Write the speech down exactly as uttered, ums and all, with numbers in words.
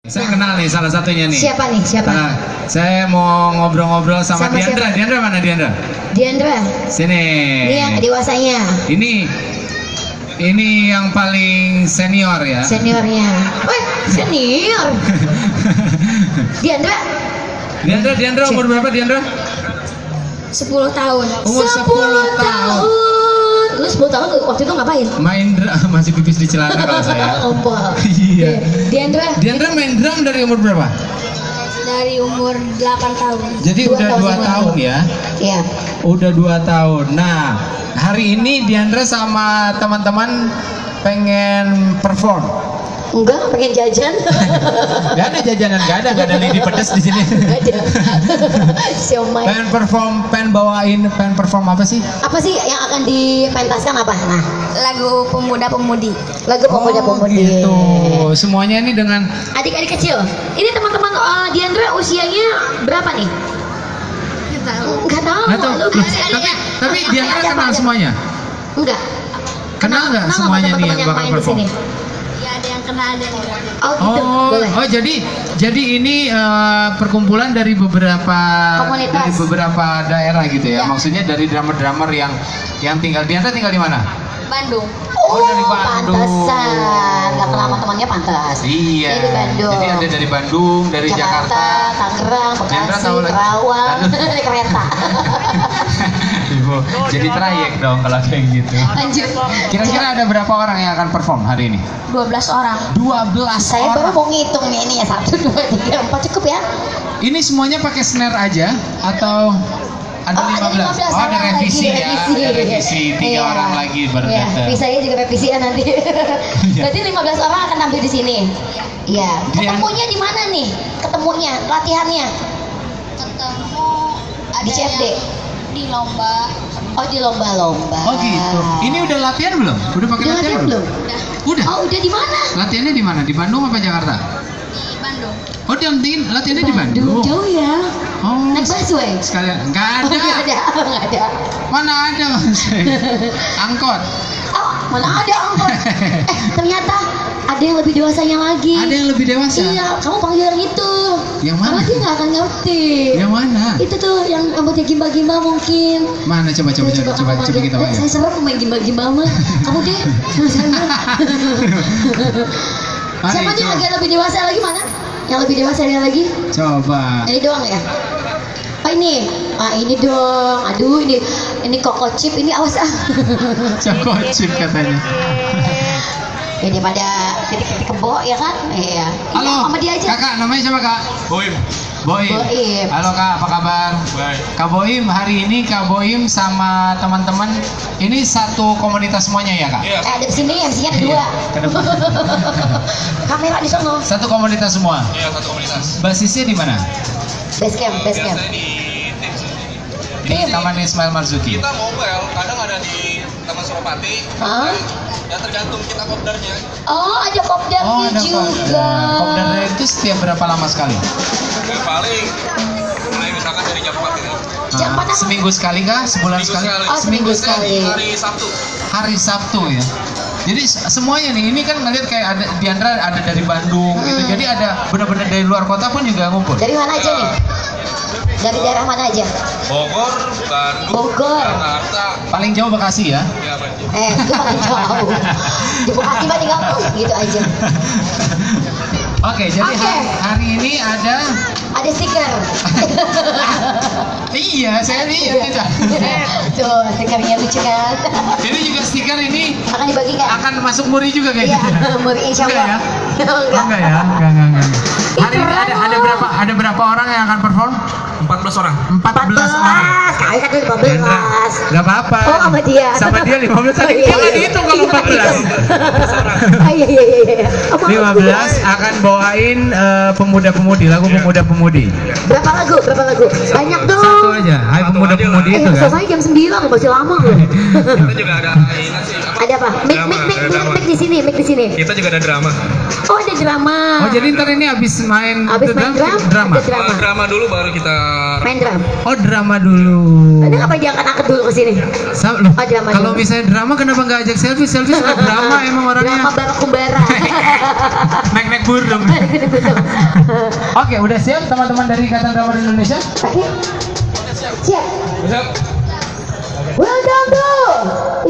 Saya kenal nih salah satunya nih. Siapa nih? Siapa? Nah, saya mau ngobrol-ngobrol sama, sama Diandra. Siapa? Diandra mana Diandra? Diandra. Sini. Ini yang dewasanya. Ini ini yang paling senior ya. Seniornya. Wih, senior. Diandra. Diandra, Diandra umur berapa Diandra? sepuluh tahun. Umur sepuluh tahun. Lu sepuluh tahun waktu itu ngapain? Main drum, masih pipis di celana kalau saya. Ompol. Iya. Diandra. Diandra main drum dari umur berapa? Dari umur delapan tahun. Jadi dua udah dua tahun ya? Iya. Udah dua tahun. Nah, hari ini Diandra sama teman-teman pengen perform. Enggak, pengen jajan. Gak ada jajanan, gak ada, gak ada lidi pedes di sini. Gak ada. Siomay. Pengen perform, pengen bawain, pengen perform apa sih? Apa sih yang akan dipentaskan apa? Nah, Lagu pemuda-pemudi. lagu pemuda-pemudi. Gitu. Semuanya ini dengan Adik-adik kecil. Ini teman-teman uh, Diandra usianya berapa nih? Nggak tahu. Enggak tahu. Nggak tahu. Lu- Tapi tapi Ada- Diandra ada apa, kenal ada? semuanya. Enggak. Kenal nggak Kenal semuanya nggak nih teman-teman yang bakal main di perform? sini? Ya ada yang kenal ada yang enggak. Oh gitu. Oh, Boleh. oh jadi jadi ini eh, perkumpulan dari beberapa Komunitas. dari beberapa daerah gitu ya. Ya. Maksudnya dari drummer-drummer yang yang tinggal Diandra tinggal di mana? Bandung. Oh, dari Bandung. Pantesan. Gak kenal sama temannya pantas. Iya. Ini di Bandung. Jadi ada dari Bandung, dari Jakarta, Jakarta. Tangerang, Diandra Bekasi, tahu lagi. Kerawang, Aduh. naik kereta. Ibu, jadi trayek dong kalau kayak gitu. Lanjut. Kira-kira ada berapa orang yang akan perform hari ini? dua belas orang. dua belas Saya baru orang. mau ngitung nih ini ya satu, dua, tiga, empat cukup ya? Ini semuanya pakai snare aja atau ada Oh, ada lima belas? lima belas Oh, ada orang revisi lagi, ya, revisi. ada revisi tiga Iya. orang lagi baru Iya, datang. visanya juga revisi ya nanti. Berarti lima belas orang akan tampil di sini. Iya. Dia- Ketemunya di mana nih? Ketemunya, latihannya Ketemu ada di C F D. yang di lomba. Oh, di lomba-lomba. Oh gitu. Ini udah latihan belum? Udah pakai Udah latihan latihan belum? belum? Udah. Oh, udah di mana? Latihannya di mana? Di Bandung apa Jakarta? Di Bandung. Oh, diantiin latihannya di Bandung. Jauh ya. Oh, Naik busway. sekalian. Enggak Oh, ada. nggak ada, nggak ada. Mana ada Mas? Angkot. Oh, mana ada angkot? Eh, ternyata ada yang lebih dewasanya lagi. Ada yang lebih dewasa. Iya, kamu panggil yang itu. Yang mana? Karena dia nggak akan ngerti. Yang mana? Itu tuh yang rambutnya gimbal-gimbal mungkin. Mana coba coba coba coba kamu coba panggil. kita Eh, panggil. saya serem main gimbal-gimbal mah. Kamu deh. Sama-sama. Mari, Siapa nih coba. agak lebih dewasa lagi mana? Yang lebih dewasa lagi? Coba. Ini doang ya? Oh ini, ah ini dong. Aduh ini, ini koko chip ini awas ah. Coba chip katanya. Ini pada titik-titik kebo ya kan? Iya. Halo, Iya, sama dia aja. kakak namanya siapa kak? Boim. Boim. Boim. Halo kak, apa kabar? Baik. Kak Boim, hari ini Kak Boim sama teman-teman ini satu komunitas semuanya ya kak? Eh ada di sini, yang sini ada dua. Iya, ke depan. Kamera di sono. Satu komunitas semua. Iya, satu komunitas. Basisnya di mana? Base camp, base camp. Biasanya di tim sih. Di Tim. Taman Ismail Marzuki. Kita mobile, kadang ada di Taman Suropati. Hah? Ya tergantung kita kopdarnya. Oh ada kopdarnya Oh, ada juga. kopdar. Kopdar itu setiap berapa lama sekali? Ya, paling mulai misalkan dari jam empat ini. Jam Ah, empat apa? seminggu sekali kah? Sebulan Minggu sekali? sekali. Oh, seminggu sekali. Hari Sabtu. Hari Sabtu ya. Jadi s- semuanya nih, ini kan ngeliat kayak ada Diandra ada dari Bandung gitu. Hmm. Jadi ada benar-benar dari luar kota pun juga ngumpul. Dari mana aja nih? Dari daerah mana aja? Bogor, Bandung, Bogor. Jakarta. Paling jauh Bekasi ya. Ya, berarti. Eh, itu paling jauh. Di Bekasi mah tinggal tuh, gitu aja. Oke, jadi Oke. hari, hari ini ada Ada stiker. iya, saya lihat itu. Tuh, stikernya lucu kan? Ini juga stiker ini Akan dibagi nggak? akan masuk muri juga Iya, kayaknya. mau insya Enggak ya? Allah. Oh, enggak ya? Enggak, enggak, enggak. Hari Itu ini ada Rano. ada berapa ada berapa orang yang akan perform? empat belas orang. empat belas orang. Kali kan lima Diandra, belas. nggak apa-apa. Oh, sama dia. Sama dia lima belas. Oh, iya, Dia nggak iya. dihitung kalau empat belas. Ah, iya, iya, iya, iya. Oh, maaf, lima belas akan bawain eh, pemuda-pemudi, lagu pemuda-pemudi. Berapa lagu? Berapa lagu? Banyak dong. Satu aja. Hai pemuda-pemudi Eh, itu kan. selesai jam sembilan, masih lama loh. Kita juga ada ini sih. Ada apa? Mik, Drama, mik, mik, ada mik, drama. mik di sini, mik di sini. Kita juga ada drama. Oh, ada drama. Oh jadi ntar ini abis main Abis main drum, drama. ada drama. Oh, drama dulu baru kita Main drum. Oh drama dulu. Tadi ngapain jangan angkat dulu ke sini? Sa- loh, Oh, drama kalau dulu. misalnya drama kenapa nggak ajak selfie? Selfie suka drama emang orangnya. Drama barak kumbara. Naik-naik burung. Oke, udah siap teman-teman dari Ikatan Drama Indonesia? Oke. Siap. Siap. Welcome to